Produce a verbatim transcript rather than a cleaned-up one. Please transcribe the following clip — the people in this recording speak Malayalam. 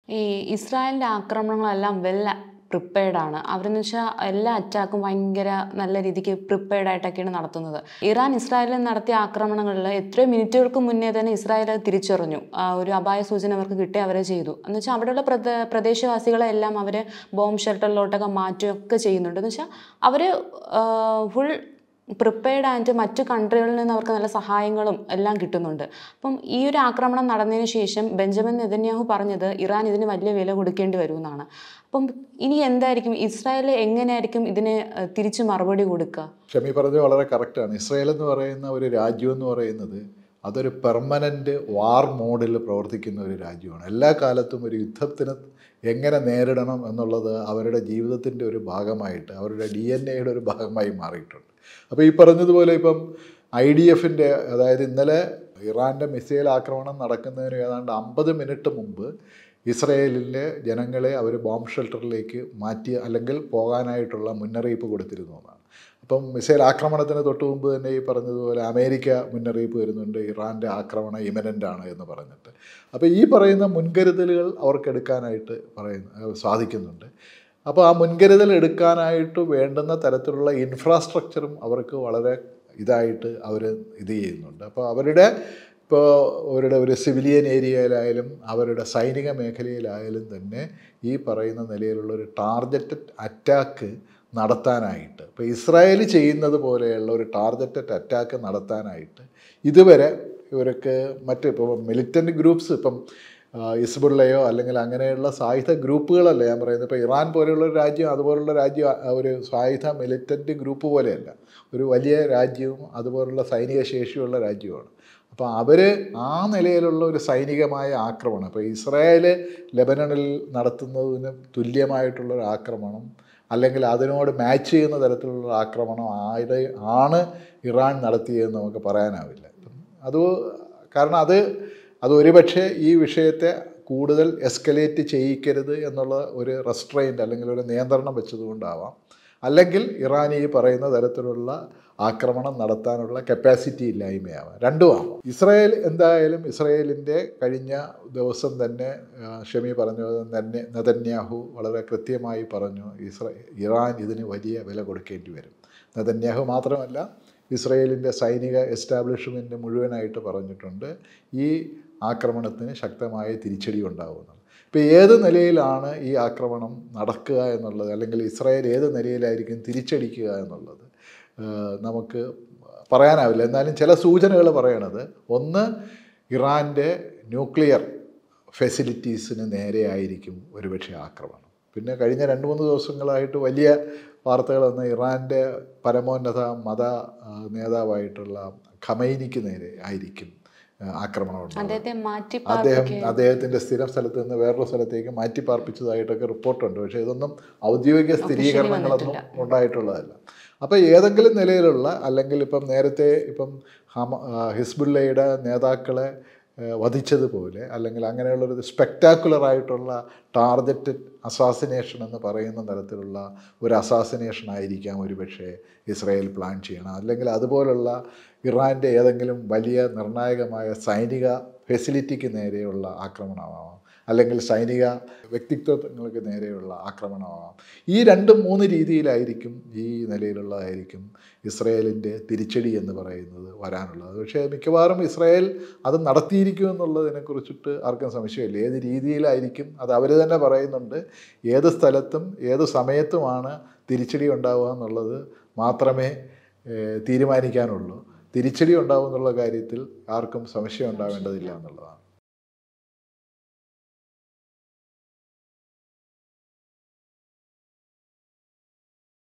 ഈ ഇസ്രായേലിൻ്റെ ആക്രമണങ്ങളെല്ലാം വെൽ പ്രിപ്പയർഡ് ആണ്. അവരെന്ന് വെച്ചാൽ എല്ലാ അറ്റാക്കും ഭയങ്കര നല്ല രീതിക്ക് പ്രിപ്പയർഡ് ആയിട്ടൊക്കെയാണ് നടത്തുന്നത്. ഇറാൻ ഇസ്രായേലിൽ നടത്തിയ ആക്രമണങ്ങളിൽ എത്രയോ മിനിറ്റുകൾക്ക് മുന്നേ തന്നെ ഇസ്രായേൽ അത് തിരിച്ചറിഞ്ഞു. ഒരു അപായ സൂചന അവർക്ക് കിട്ടി, അവരെ ചെയ്തു. എന്ന് വെച്ചാൽ അവിടെയുള്ള പ്രദേ പ്രദേശവാസികളെല്ലാം അവർ ബോംബ് ഷെൽട്ടറിലോട്ടൊക്കെ മാറ്റുകയൊക്കെ ചെയ്യുന്നുണ്ട്. എന്ന് വെച്ചാൽ അവർ ഫുൾ പ്രിപ്പയർഡ് ആയിട്ട് മറ്റു കൺട്രികളിൽ നിന്ന് അവർക്ക് നല്ല സഹായങ്ങളും എല്ലാം കിട്ടുന്നുണ്ട്. അപ്പം ഈ ഒരു ആക്രമണം നടന്നതിന് ശേഷം ബെഞ്ചമിൻ നെതന്യാഹു പറഞ്ഞത് ഇറാൻ ഇതിന് വലിയ വില കൊടുക്കേണ്ടി വരുമെന്നാണ്. അപ്പം ഇനി എന്തായിരിക്കും ഇസ്രായേൽ എങ്ങനെയായിരിക്കും ഇതിന് തിരിച്ച് മറുപടി കൊടുക്കുക? ഷമി പറഞ്ഞത് വളരെ കറക്റ്റാണ്. ഇസ്രായേൽ എന്ന് പറയുന്ന ഒരു രാജ്യം എന്ന് പറയുന്നത് അതൊരു പെർമനൻ്റ് വാർ മോഡിൽ പ്രവർത്തിക്കുന്ന ഒരു രാജ്യമാണ്. എല്ലാ കാലത്തും ഒരു യുദ്ധത്തിന് എങ്ങനെ നേരിടണം എന്നുള്ളത് അവരുടെ ജീവിതത്തിൻ്റെ ഒരു ഭാഗമായിട്ട്, അവരുടെ ഡി എൻ എയുടെ ഒരു ഭാഗമായി മാറിയിട്ടുണ്ട്. അപ്പോൾ ഈ പറഞ്ഞതുപോലെ ഇപ്പം ഐ ഡി എഫിൻ്റെ, അതായത് ഇന്നലെ ഇറാൻ്റെ മിസൈൽ ആക്രമണം നടക്കുന്നതിന് ഏതാണ്ട് അമ്പത് മിനിറ്റ് മുമ്പ് ഇസ്രയേലിലെ ജനങ്ങളെ അവർ ബോംബ് ഷെൽട്ടറിലേക്ക് മാറ്റി അല്ലെങ്കിൽ പോകാനായിട്ടുള്ള മുന്നറിയിപ്പ് കൊടുത്തിരുന്നു എന്നാണ്. അപ്പം മിസൈൽ ആക്രമണത്തിന് തൊട്ട് മുമ്പ് തന്നെ ഈ പറഞ്ഞതുപോലെ അമേരിക്ക മുന്നറിയിപ്പ് വരുന്നുണ്ട്, ഇറാൻ്റെ ആക്രമണം ഇമനൻ്റ് ആണ് എന്ന് പറഞ്ഞിട്ട്. അപ്പോൾ ഈ പറയുന്ന മുൻകരുതലുകൾ അവർക്കെടുക്കാനായിട്ട് പറയുന്ന സാധിക്കുന്നുണ്ട്. അപ്പോൾ ആ മുൻകരുതൽ എടുക്കാനായിട്ട് വേണ്ടുന്ന തരത്തിലുള്ള ഇൻഫ്രാസ്ട്രക്ചറും അവർക്ക് വളരെ ഇതായിട്ട് അവർ ഇത് ചെയ്യുന്നുണ്ട്. അപ്പോൾ അവരുടെ ഇപ്പോൾ അവരുടെ ഒരു സിവിലിയൻ ഏരിയയിലായാലും അവരുടെ സൈനിക മേഖലയിലായാലും തന്നെ ഈ പറയുന്ന നിലയിലുള്ള ഒരു ടാർഗറ്റഡ് അറ്റാക്ക് നടത്താനായിട്ട്, ഇപ്പോൾ ഇസ്രായേൽ ചെയ്യുന്നത് പോലെയുള്ള ഒരു ടാർഗറ്റഡ് അറ്റാക്ക് നടത്താനായിട്ട് ഇതുവരെ ഇവർക്ക് മറ്റ് ഇപ്പോൾ മിലിറ്റൻ്റ് ഗ്രൂപ്പ്സ്, ഇപ്പം ഹിസ്ബുള്ളയോ അല്ലെങ്കിൽ അങ്ങനെയുള്ള സായുധ ഗ്രൂപ്പുകളല്ല ഞാൻ പറയുന്നത്. ഇപ്പോൾ ഇറാൻ പോലെയുള്ള ഒരു രാജ്യം, അതുപോലുള്ള രാജ്യം ഒരു സായുധ മിലിറ്റൻ്റ് ഗ്രൂപ്പ് പോലെയല്ല, ഒരു വലിയ രാജ്യവും അതുപോലുള്ള സൈനിക ശേഷിയുള്ള രാജ്യവുമാണ്. അപ്പോൾ അവർ ആ നിലയിലുള്ള ഒരു സൈനികമായ ആക്രമണം, ഇപ്പോൾ ഇസ്രായേൽ ലെബനണിൽ നടത്തുന്നതിന് തുല്യമായിട്ടുള്ളൊരു ആക്രമണം അല്ലെങ്കിൽ അതിനോട് മാച്ച് ചെയ്യുന്ന തരത്തിലുള്ള ആക്രമണം ആര് ആണ് ഇറാൻ നടത്തിയതെന്ന് നമുക്ക് പറയാനാവില്ല. അത് കാരണം അത് അത് ഒരുപക്ഷെ ഈ വിഷയത്തെ കൂടുതൽ എസ്കലേറ്റ് ചെയ്യിക്കരുത് എന്നുള്ള ഒരു റെസ്ട്രെയിൻറ്റ് അല്ലെങ്കിൽ ഒരു നിയന്ത്രണം വെച്ചതുകൊണ്ടാവാം, അല്ലെങ്കിൽ ഇറാൻ ഈ പറയുന്ന തരത്തിലുള്ള ആക്രമണം നടത്താനുള്ള കപ്പാസിറ്റി ഇല്ലായ്മയാവാം, രണ്ടുമാവാം. ഇസ്രായേൽ എന്തായാലും ഇസ്രായേലിൻ്റെ കഴിഞ്ഞ ദിവസം തന്നെ ഷമി പറഞ്ഞു തന്നെ നെതന്യാഹു വളരെ കൃത്യമായി പറഞ്ഞു, ഇസ്രാ ഇറാൻ ഇതിന് വലിയ വില കൊടുക്കേണ്ടി വരും. നെതന്യാഹു മാത്രമല്ല, ഇസ്രായേലിൻ്റെ സൈനിക എസ്റ്റാബ്ലിഷ്മെൻറ്റ് മുഴുവനായിട്ട് പറഞ്ഞിട്ടുണ്ട് ഈ ആക്രമണത്തിന് ശക്തമായ തിരിച്ചടി ഉണ്ടാകുന്നത്. ഇപ്പോൾ ഏത് നിലയിലാണ് ഈ ആക്രമണം നടക്കുക എന്നുള്ളത്, അല്ലെങ്കിൽ ഇസ്രായേൽ ഏത് നിലയിലായിരിക്കും തിരിച്ചടിക്കുക എന്നുള്ളത് നമുക്ക് പറയാനാവില്ല. എന്നാലും ചില സൂചനകൾ പറയണത്, ഒന്ന് ഇറാൻ്റെ ന്യൂക്ലിയർ ഫെസിലിറ്റീസിന് നേരെയായിരിക്കും ഒരുപക്ഷെ ആക്രമണം. പിന്നെ കഴിഞ്ഞ രണ്ട് മൂന്ന് ദിവസങ്ങളായിട്ട് വലിയ വാർത്തകൾ വന്ന ഇറാൻ്റെ പരമോന്നത മത നേതാവായിട്ടുള്ള ഖമൈനിക്ക് നേരെ ആയിരിക്കും ആക്രമണം ഉണ്ടാകും. അദ്ദേഹം അദ്ദേഹത്തിൻ്റെ സ്ഥിരം സ്ഥലത്ത് നിന്ന് വേറൊരു സ്ഥലത്തേക്ക് മാറ്റി പാർപ്പിച്ചതായിട്ടൊക്കെ റിപ്പോർട്ടുണ്ട്. പക്ഷേ ഇതൊന്നും ഔദ്യോഗിക സ്ഥിരീകരണങ്ങളൊന്നും ഉണ്ടായിട്ടുള്ളതല്ല. അപ്പോൾ ഏതെങ്കിലും നിലയിലുള്ള, അല്ലെങ്കിൽ ഇപ്പം നേരത്തെ ഇപ്പം ഹമ ഹിസ്ബുള്ളയുടെ നേതാക്കളെ വധിച്ചതുപോലെ, അല്ലെങ്കിൽ അങ്ങനെയുള്ളൊരു സ്പെക്ടാക്കുലറായിട്ടുള്ള ടാർഗറ്റഡ് അസാസിനേഷൻ എന്ന് പറയുന്ന തരത്തിലുള്ള ഒരു അസാസിനേഷൻ ആയിരിക്കാം ഒരുപക്ഷെ ഇസ്രായേൽ പ്ലാൻ ചെയ്യണം. അല്ലെങ്കിൽ അതുപോലുള്ള ഇറാൻ്റെ ഏതെങ്കിലും വലിയ നിർണായകമായ സൈനിക ഫെസിലിറ്റിക്ക് നേരെയുള്ള ആക്രമണമാവാം, അല്ലെങ്കിൽ സൈനിക വ്യക്തിത്വങ്ങൾക്ക് നേരെയുള്ള ആക്രമണമാവാം. ഈ രണ്ട് മൂന്ന് രീതിയിലായിരിക്കും, ഈ നിലയിലുള്ളതായിരിക്കും ഇസ്രായേലിൻ്റെ തിരിച്ചടി എന്ന് പറയുന്നത് വരാനുള്ളത്. പക്ഷേ മിക്കവാറും ഇസ്രായേൽ അത് നടത്തിയിരിക്കുമെന്നുള്ളതിനെക്കുറിച്ചിട്ട് ആർക്കും സംശയമില്ല. ഏത് രീതിയിലായിരിക്കും അത് അവർ തന്നെ പറയുന്നുണ്ട്. ഏത് സ്ഥലത്തും ഏത് സമയത്തുമാണ് തിരിച്ചടി ഉണ്ടാവുക എന്നുള്ളത് മാത്രമേ തീരുമാനിക്കാനുള്ളൂ. തിരിച്ചടി ഉണ്ടാവുമെന്നുള്ള കാര്യത്തിൽ ആർക്കും സംശയം ഉണ്ടാവേണ്ടതില്ല എന്നുള്ളതാണ്.